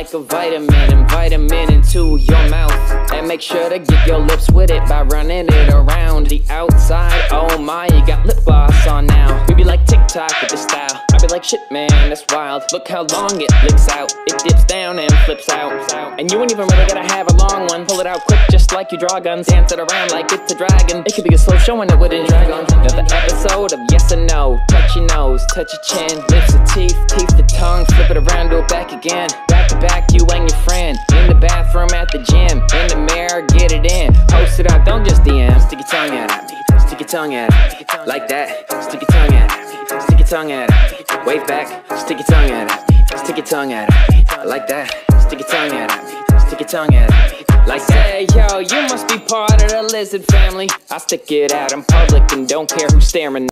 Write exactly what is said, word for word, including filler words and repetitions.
like a vitamin, and vitamin into your mouth. And make sure to get your lips with it by running it around the outside. Oh my, you got lip gloss on now. We be like TikTok with this style. I be like, shit man, that's wild. Look how long it licks out. It dips down and flips out. And you ain't even really gotta have a long one. Pull it out quick just like you draw guns. Dance it around like it's a dragon. It could be a slow showing it wouldn't drag on. Another episode of yes or no. Touch your nose, touch your chin. Lips to teeth, teeth to tongue. Flip it around, do it back again. Back to back, you and your friend. In the bathroom, at the gym. In the mirror, get it in. Post it out, don't just D M. Stick your tongue at it. Stick your tongue at it. Like that. Stick your tongue at it. Stick your tongue at it. Wave back. Stick your tongue at it. Stick your tongue at it. Like that. Stick your tongue at it. Stick your tongue at it. Like that. Hey yo, you must be part of the lizard family. I stick it out in public and don't care who's staring.